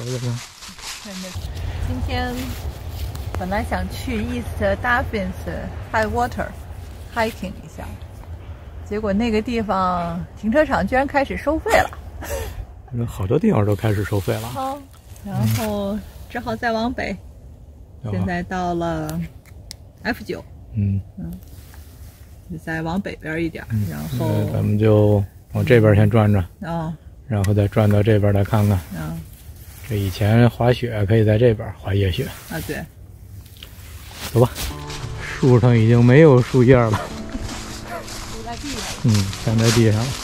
的呢。 今天本来想去 East Dolphins High Water hiking 一下，结果那个地方停车场居然开始收费了。 好多地方都开始收费了。 好，然后只好再往北。现在到了 F9。就再往北边一点，然后咱们就往这边先转转，然后再转到这边来看看。这以前滑雪可以在这边滑夜雪啊，对。 走吧，树上已经没有树叶了， 树在地上。 站在地上了。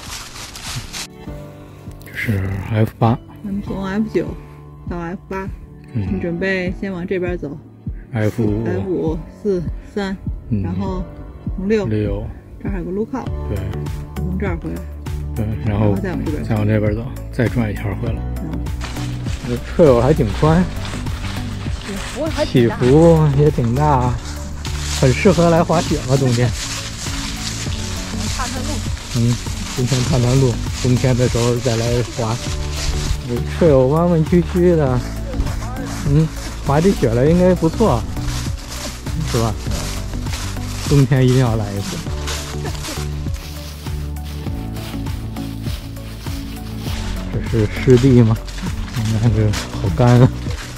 这是 F8， 咱们从 F9到 F8，你准备先往这边走。F5、4、3，然后。从6，这儿还有个路靠， 对， 从这儿回来， 对，然后再往这边， 再往这边走，再转一圈回来。这trail还挺宽，起伏也挺大，很适合来滑雪嘛，冬天。 探探路。 今天探探路，冬天的时候再来滑。这trail弯弯曲曲的，滑起雪来应该不错，是吧？冬天一定要来一次。这是湿地吗？你看这好干啊！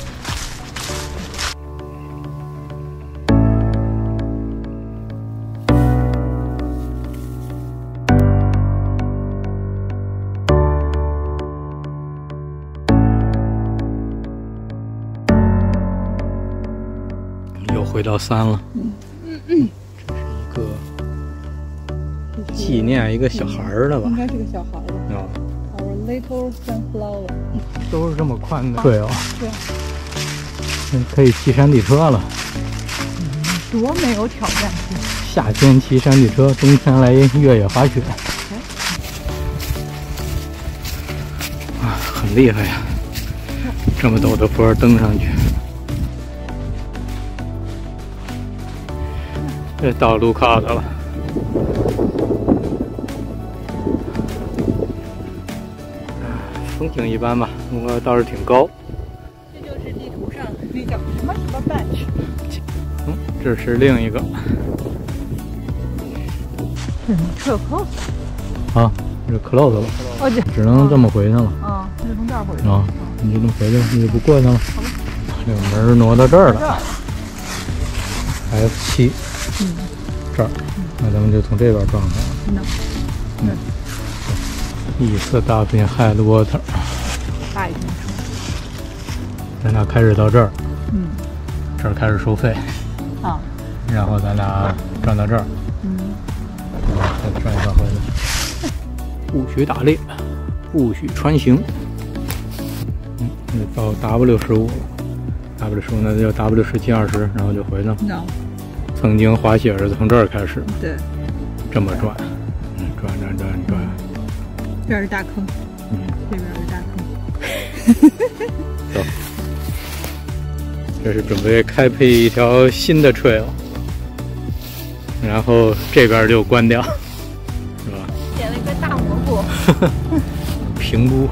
又回到3了。纪念一个小孩的吧， 应该是个小孩的。Our little sunflower。 都是这么宽的，对哦。 对。 可以骑山地车了。 多没有挑战性。 夏天骑山地车，冬天来越野滑雪。很厉害呀！这么陡的坡登上去。这到路靠的了。风景一般吧，不过倒是挺高。 这就是地图上那叫什么什么 bench。 这是另一个。 车 close。 啊，这 close 了。只能这么回去了。 那就从这儿回去。 你就这么回去，你就不过去了。这个门挪到这儿了。F7。这儿，那咱们就从这边转开了。East Dolphins High Water， 大一停车。 咱俩开始到这儿，这儿开始收费，然后咱俩转到这儿，再转一圈回来。不许打猎，不许穿行。到 W15 了 ，W15那就 W17、20，然后就回去了。曾经滑雪是从这儿开始， 对， 这么转，转。 这是大坑，这边是大坑。 走，这是准备开辟一条新的 trail， 然后这边就关掉，是吧？ 捡了一个大蘑菇， 平菇，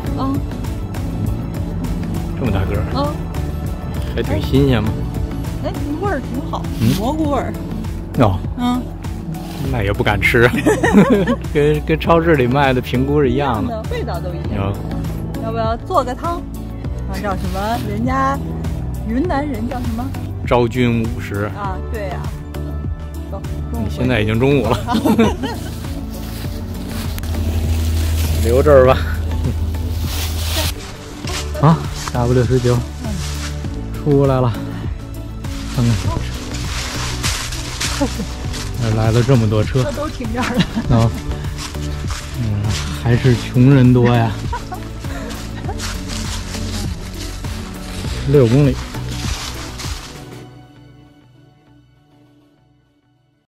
这么大个儿，还挺新鲜嘛。 味儿挺好，蘑菇味儿。 那也不敢吃，跟超市里卖的平菇是一样的， 味道都一样。要不要做个汤？叫什么？人家云南人叫什么？ 昭君50。 对呀。走，中午。 现在已经中午了。留这儿吧。W19。出来了。看看。来了这么多车， 都停这儿了。 还是穷人多呀。6公里。